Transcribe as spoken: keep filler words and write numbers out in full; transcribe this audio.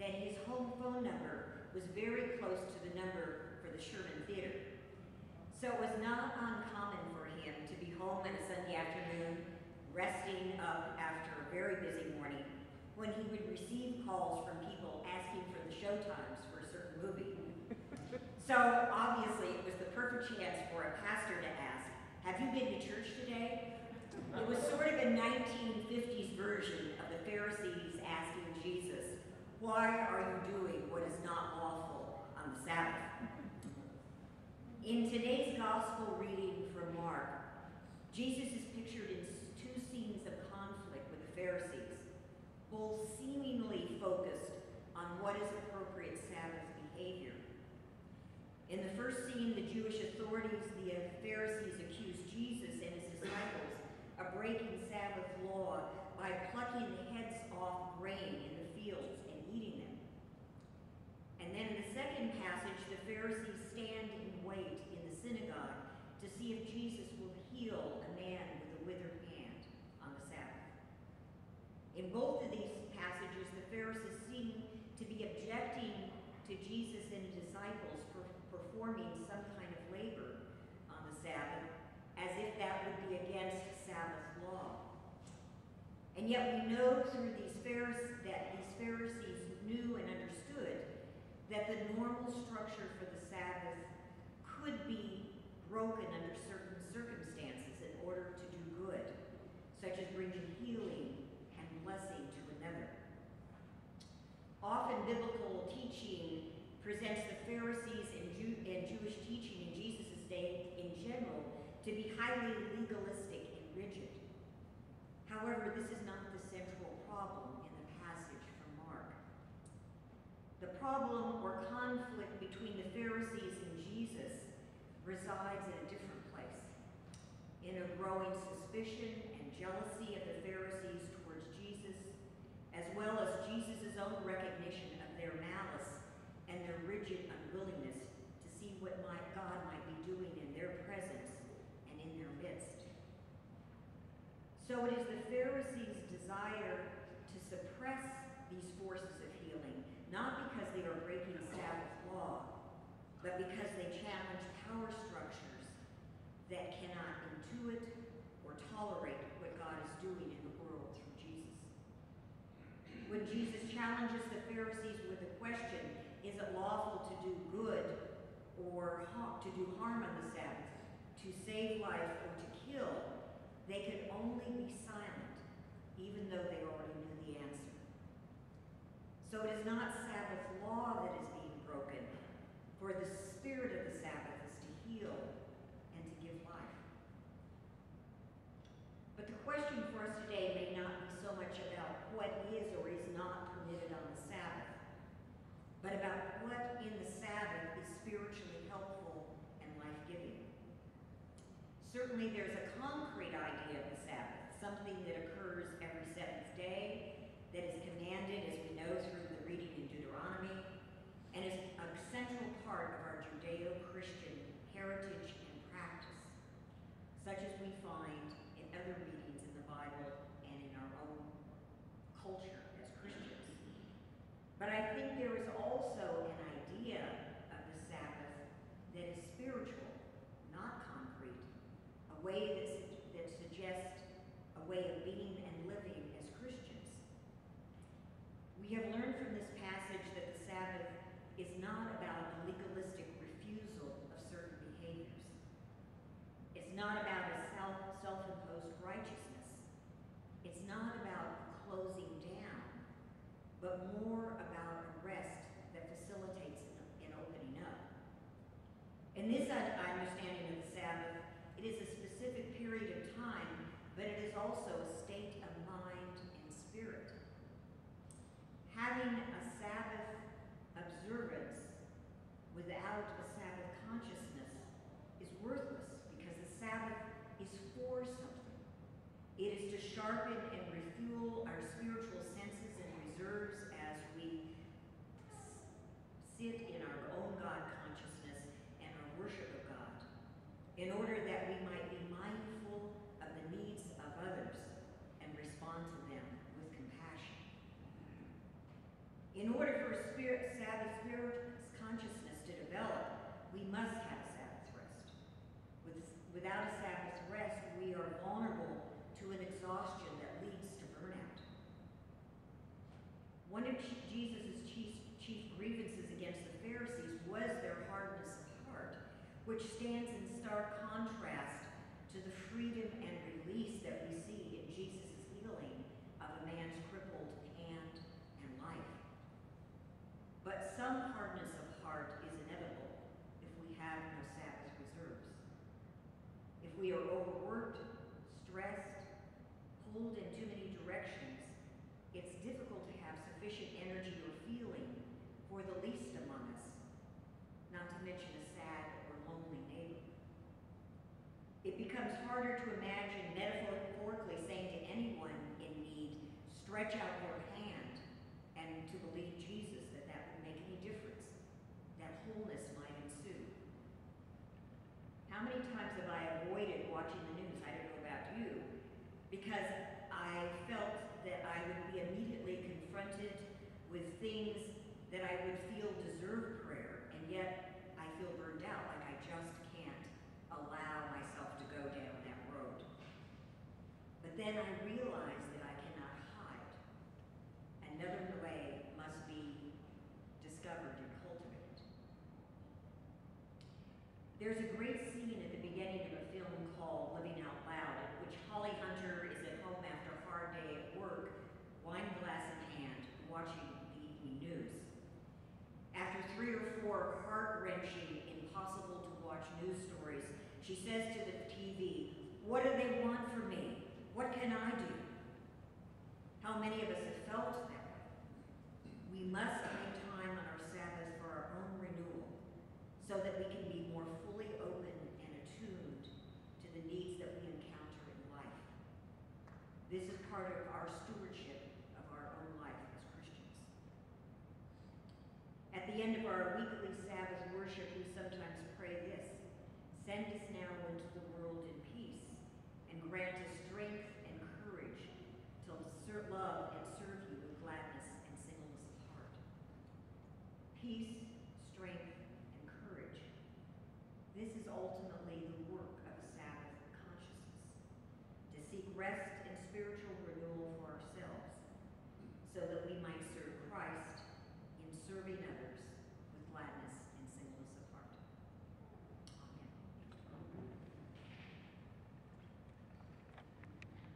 that his home phone number was very close to the number for the Sherman Theater. So it was not uncommon for him to be home on a Sunday afternoon, resting up after a very busy morning, when he would receive calls from people asking for the showtimes for a certain movie. So obviously it was the perfect chance for a pastor to ask, "Have you been to church today?" It was sort of a nineteen fifties version of the Pharisees asking Jesus, "Why are you doing what is not lawful on the Sabbath?" In today's gospel reading from Mark, Jesus is pictured in two scenes of conflict with the Pharisees, both seemingly focused on what is appropriate Sabbath behavior. In the first scene, the Jewish authorities, the Pharisees, accused Jesus and his disciples of breaking Sabbath law by plucking the heads off grain in the fields and eating them. And then in the second passage, the Pharisees stand in wait in the synagogue to see if Jesus will heal a man with a withered hand on the Sabbath. In both of these passages, the Pharisees seem to be objecting to Jesus and his disciples for performing some kind of labor on the Sabbath, as if that would be against Sabbath law. And yet we know through these Pharisees that these Pharisees knew and understood that the normal structure for the Sabbath could be broken under certain circumstances in order to do good, such as bringing healing and blessing to another. Often biblical teaching presents the Pharisees and, Jew and Jewish teaching in Jesus' day in general to be highly legalistic and rigid. However, this is not the central problem in the passage from Mark. The problem or conflict between the Pharisees and Jesus resides in a different place, in a growing suspicion and jealousy of the Pharisees towards Jesus, as well as Jesus' own recognition of their malice and their rigid unwillingness to see what might, God might be doing in their presence and in their midst. So it is the Pharisees' desire to suppress these forces of healing, not because they are breaking Sabbath law, but because they challenge power structures that cannot intuit or tolerate what God is doing in the world through Jesus. When Jesus challenges the Pharisees with the question, is it lawful to do good or to do harm on the Sabbath, to save life or to kill, they could only be silent, even though they already knew the answer. So it is not Sabbath law that is being broken, for the spirit of the Sabbath is to heal and to give life. But the question for us today may not be so much about what is or is not permitted on the Sabbath, but about what in the Sabbath is spiritually helpful and life-giving. Certainly there's a concrete idea of the Sabbath, something that occurs every seventh day, that is commanded, as we know through the reading in Deuteronomy, and is a central part of our Judeo-Christian heritage and practice, such as we find in other readings in the Bible and in our own culture as Christians. But I think there is also an idea of the Sabbath that is spiritual, not concrete, a way that, that suggests a way of being and living as Christians. We have learned from this passage that the Sabbath is not about a legalistic refusal of certain behaviors. It's not about a self, self-imposed righteousness. It's not about closing down, but more about a rest that facilitates an opening up. In this understanding of the Sabbath, it is a specific period of time, but it is also a state of mind and spirit. Having a Sabbath observance without a Sabbath consciousness is worthless, because the Sabbath is for something. It is to sharpen and refuel our spiritual senses and reserves as we In order for a spirit, Sabbath spirit consciousness to develop, we must have a Sabbath rest. With, without a Sabbath rest, we are vulnerable to an exhaustion that leads to burnout. One of Jesus' chief, chief grievances against the Pharisees was their hardness of heart, which stands in stark contrast to the freedom and release that we see in Jesus' healing of a man's crippled hand and life. But some hardness of heart is inevitable if we have no Sabbath reserves. If we are overworked, stressed, pulled in too many directions, it's difficult to have sufficient energy or feeling for the least among us, not to mention a sad or lonely neighbor. It becomes harder to imagine metaphorically saying to anyone in need, stretch out your hand, and to believe Jesus that that would make any difference, that wholeness might ensue. How many times have I avoided watching the news? I don't know about you, because I felt that I would be immediately confronted with things that I would feel deserve prayer, and yet I feel burned out, like I just can't allow myself to go down that road. But then I realize that I cannot hide. Another way must be discovered and cultivated. There's a great scene at the beginning of a film called Living Out Loud, in which Holly Hunter is at home after a hard day at work, wine glass in hand, watching the evening news. After three or four heart-wrenching, impossible-to-watch news stories, she says to the T V, "What do they want from me? What can I do?" How many of us have felt that way? We must make time on our Sabbath for our own renewal, so that we can be more fully open and attuned to the needs that we encounter in life. This is part of our stewardship of our own life as Christians. At the end of our weekly Sabbath worship, we sometimes pray this: send us now into the world in peace, and grant us strength and courage to love and serve you with gladness and singleness of heart. Peace, strength, and courage. This is ultimately the work of a Sabbath consciousness, to seek rest